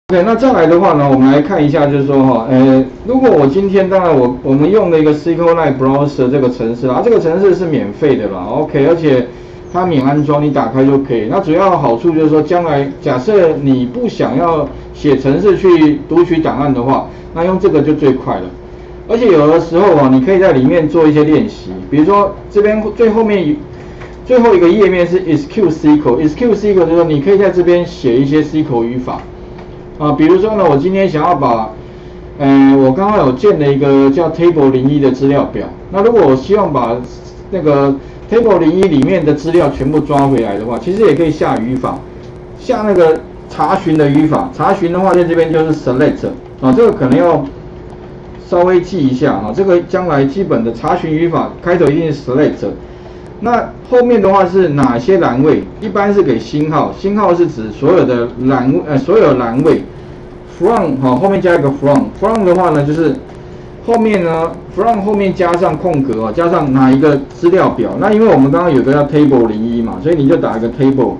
OK， 那再来的话呢，我们来看一下，就是说哈，如果我今天当然我们用了一个 SQLite Browser 这个程式啊，这个程式是免费的啦 ，OK， 而且它免安装，你打开就可以。那主要的好处就是说，将来假设你不想要写程式去读取档案的话，那用这个就最快了。而且有的时候啊，你可以在里面做一些练习，比如说这边最后一个页面是 execute-SQL 就是说你可以在这边写一些 SQL 语法。啊，比如说呢，我今天想要把，我刚刚有建了一个叫 Table 01的资料表。那如果我希望把那个 Table 01里面的资料全部抓回来的话，其实也可以下语法，下那个查询的语法。查询的话，在这边就是 select 啊，这个可能要稍微记一下啊。这个将来基本的查询语法开头一定是 select。那后面的话是哪些栏位？一般是给星号，星号是指所有的所有栏位。from 好，后面加一个 from 的话呢，就是后面呢 from 后面加上空格哦，加上哪一个资料表。那因为我们刚刚有个叫 table 01嘛，所以你就打一个 table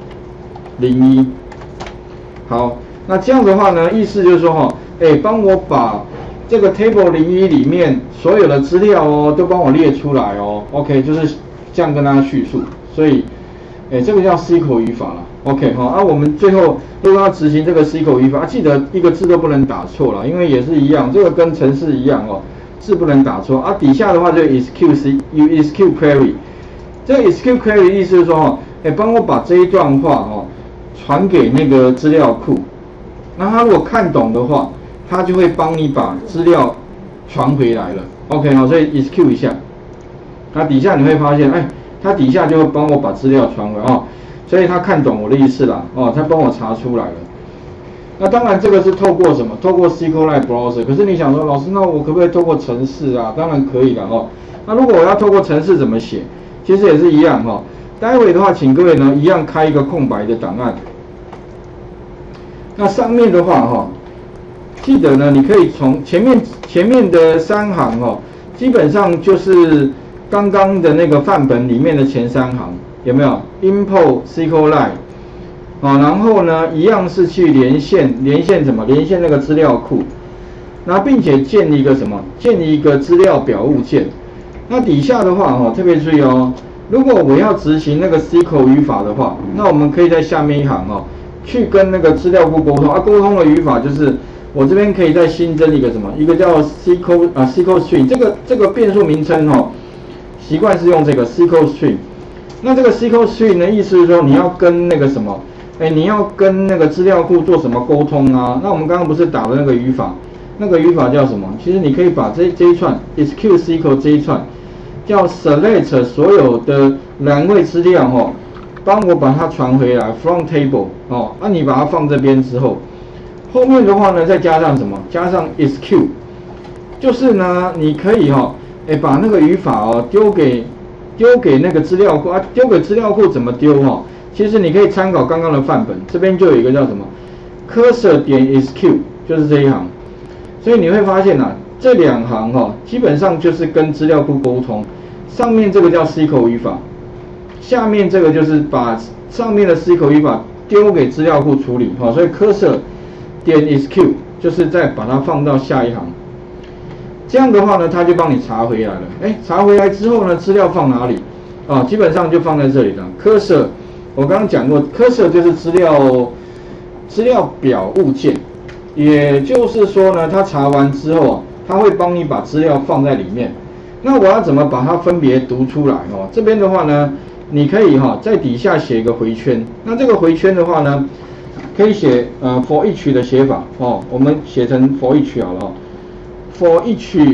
01。好，那这样的话呢，意思就是说哈，帮我把这个 table 01里面所有的资料哦，都帮我列出来哦。OK， 就是这样跟大家叙述。所以，这个叫 SQL 语法了。OK 哈，我们最后如果要执行这个 SQL 语法，记得一个字都不能打错了，因为也是一样，这个跟程式一样哦，字不能打错。底下的话就 execute query， 这个 execute query 意思是说哈，帮我把这一段话哦传给那个资料库，那他如果看懂的话，他就会帮你把资料传回来了。OK 哈，所以 execute 一下，那底下你会发现，它底下就会帮我把资料传回哦。所以他看懂我的意思啦，他帮我查出来了。那当然这个是透过什么？透过 SQLite Browser。可是你想说，老师，那我可不可以透过程式啊？当然可以了哦。那如果我要透过程式怎么写？其实也是一样哈。待会的话，请各位呢一样开一个空白的档案。那上面的话哈，记得呢，你可以从前面的3行哦，基本上就是刚刚的那个范本里面的前3行。有没有 import SQLite 然后呢，一样是去连线什么？连线那个资料库，然后并且建立一个什么？建立一个资料表物件。那底下的话特别注意哦，如果我要执行那个 SQL 语法的话，那我们可以在下面一行去跟那个资料库沟通。沟通的语法就是我这边可以再新增一个什么？一个叫 SQL string， 这个变数名称习惯是用这个 SQL string。那这个 SQL string 的意思是说，你要跟那个什么，你要跟那个资料库做什么沟通啊？那我们刚刚不是打的那个语法，那个语法叫什么？其实你可以把这一串 execute SQL 这一串叫 select 所有的栏位资料帮我把它传回来 from table 那你把它放这边之后，后面的话呢再加上什么？加上 execute， 就是呢你可以把那个语法丢给那个资料库丢给资料库怎么丢其实你可以参考刚刚的范本，这边就有一个叫什么 cursor 点 execute， 就是这一行。所以你会发现这2行基本上就是跟资料库沟通。上面这个叫 SQL 语法，下面这个就是把上面的 SQL 语法丢给资料库处理所以 cursor 点 execute 就是再把它放到下一行。这样的话呢，它就帮你查回来了。查回来之后呢，资料放哪里？基本上就放在这里了。cursor， 我刚刚讲过 ，cursor 就是资料表物件，也就是说呢，它查完之后它会帮你把资料放在里面。那我要怎么把它分别读出来？这边的话呢，你可以在底下写一个回圈。那这个回圈的话呢，可以写for each 的写法我们写成 for each 好了for each，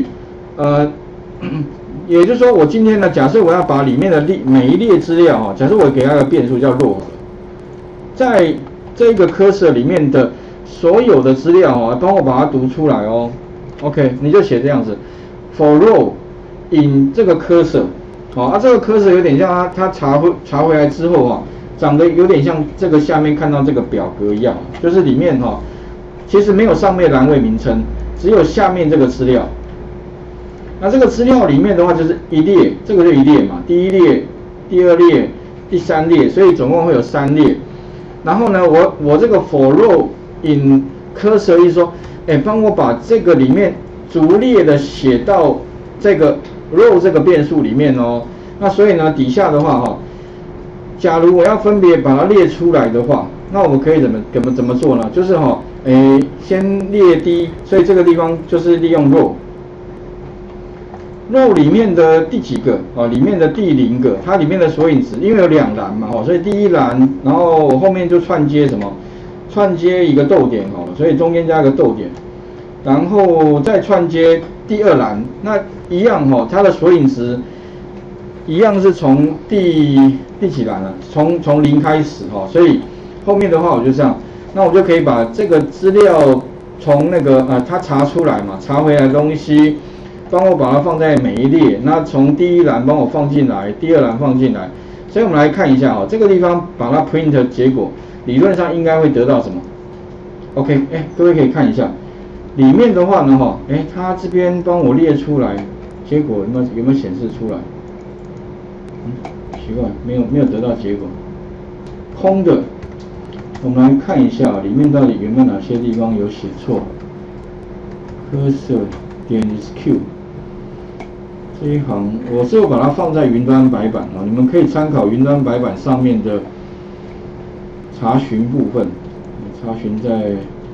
也就是说，我今天呢，假设我要把里面的每一列资料假设我给它一个变数叫 row， 在这个 cursor 里面的所有的资料帮我把它读出来OK， 你就写这样子 for row in 这个 cursor， 这个 cursor 有点像它查回来之后长得有点像这个下面看到这个表格一样，就是里面其实没有上面栏位名称，只有下面这个资料。那这个资料里面的话就是一列，这个就一列嘛，第一列、第2列、第3列，所以总共会有3列。然后呢，我这个 for row in cursor 一说，帮我把这个里面逐列的写到这个 row 这个变数里面哦。那所以呢，底下的话哈，假如我要分别把它列出来的话，那我们可以怎么做呢？就是哈，先列第，所以这个地方就是利用 row 里面的第几个啊？里面的第0个，它里面的索引值，因为有2栏嘛，所以第1栏，然后后面就串接什么？串接一个逗点哦，所以中间加一个逗点，然后再串接第2栏，那一样哈，它的索引值一样是从第几栏了？从0开始哈，所以后面的话我就这样，那我就可以把这个资料从那个它查出来嘛，查回来的东西。帮我把它放在每一列，那从第1栏帮我放进来，第2栏放进来，所以我们来看一下这个地方把它 print 结果，理论上应该会得到什么 ？OK， 各位可以看一下，里面的话呢它这边帮我列出来，结果有没有显示出来？奇怪，没有得到结果，空的。我们来看一下里面到底有没有哪些地方有写错 ？cursor 点 isq。这一行我是有把它放在云端白板你们可以参考云端白板上面的查询部分，查询在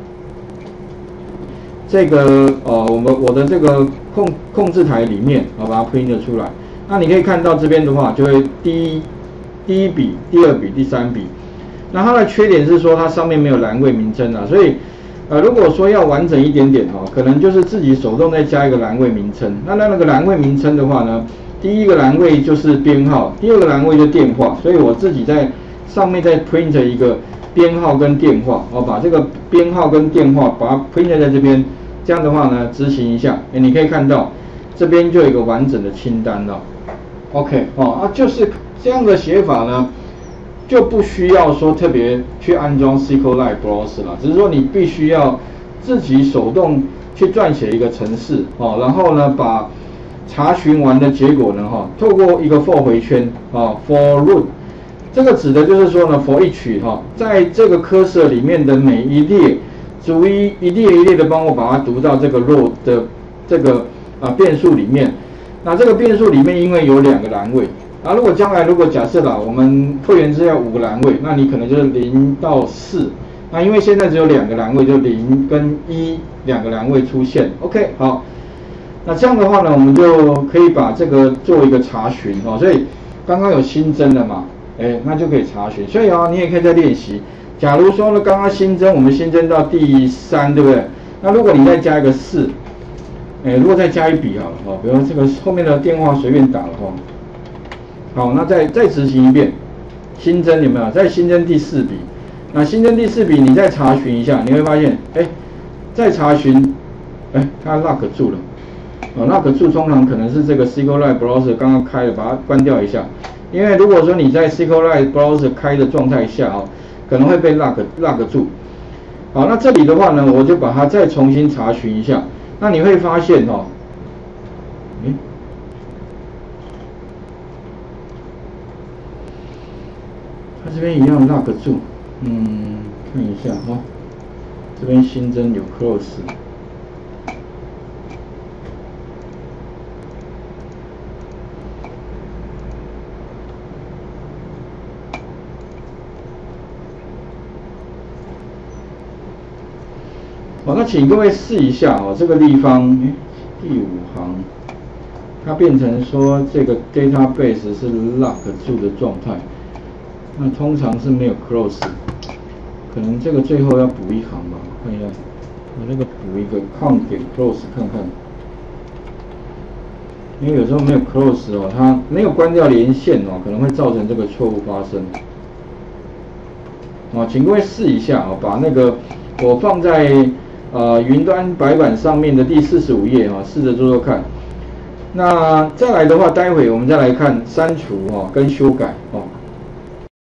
这个我的这个控制台里面把它 print 出来。那你可以看到这边的话，就会第一笔、第2笔、第3笔。那它的缺点是说它上面没有栏位名称所以如果说要完整一点点可能就是自己手动再加一个栏位名称。那个栏位名称的话呢，第1个栏位就是编号，第2个栏位就电话，所以我自己在上面再 print 一个编号跟电话把这个编号跟电话把它 print 在这边，这样的话呢，执行一下，你可以看到这边就有一个完整的清单了。OK 就是这样的写法呢。就不需要说特别去安装 SQLite Browser 了，只是说你必须要自己手动去撰写一个程式然后呢把查询完的结果呢透过一个 for 回圈for root， 这个指的就是说呢 for each 在这个 cursor 里面的每一列，逐一列一列的帮我把它读到这个 row 的这个变数里面。那这个变数里面因为有2个栏位。如果将来假设我们会员资料5个栏位，那你可能就是0到4。那因为现在只有2个栏位，就0跟12个栏位出现。OK， 好，那这样的话呢，我们就可以把这个做一个查询所以刚刚有新增的嘛，那就可以查询。所以你也可以再练习。假如说呢，刚刚新增，我们新增到第3，对不对？那如果你再加一个4，如果再加一笔好了比如说这个后面的电话随便打了好，那再执行一遍，新增有没有？再新增第4笔，那新增第4笔，你再查询一下，你会发现，再查询，它 lock 住了，lock 住通常可能是这个 SQLite Browser 刚刚开了，把它关掉一下，因为如果说你在 SQLite Browser 开的状态下可能会被 lock 住。好，那这里的话呢，我就把它再重新查询一下，那你会发现它这边一样 lock 住，看一下这边新增有 close， 那请各位试一下这个地方，第5行，它变成说这个 database 是 lock 住的状态。那通常是没有 close， 可能这个最后要补一行吧，看一下，我那个补一个 count 给 close 看看，因为有时候没有 close 它没有关掉连线可能会造成这个错误发生。请各位试一下把那个我放在云端白板上面的第45页试着做看。那再来的话，待会我们再来看删除跟修改